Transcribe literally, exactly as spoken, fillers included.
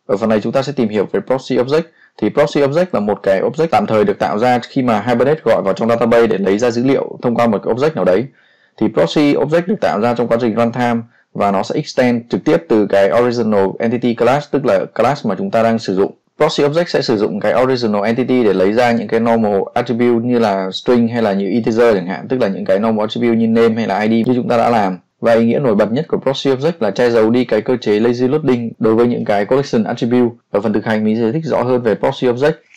Ở phần này chúng ta sẽ tìm hiểu về proxy object. Thì proxy object là một cái object tạm thời được tạo ra khi mà Hibernate gọi vào trong database để lấy ra dữ liệu thông qua một cái object nào đấy. Thì proxy object được tạo ra trong quá trình runtime và nó sẽ extend trực tiếp từ cái original entity class, tức là class mà chúng ta đang sử dụng. Proxy object sẽ sử dụng cái original entity để lấy ra những cái normal attribute như là string hay là như integer chẳng hạn, tức là những cái normal attribute như name hay là i đê như chúng ta đã làm. Và ý nghĩa nổi bật nhất của proxy object là che giấu đi cái cơ chế lazy loading đối với những cái collection attribute. Ở phần thực hành mình sẽ giải thích rõ hơn về proxy object.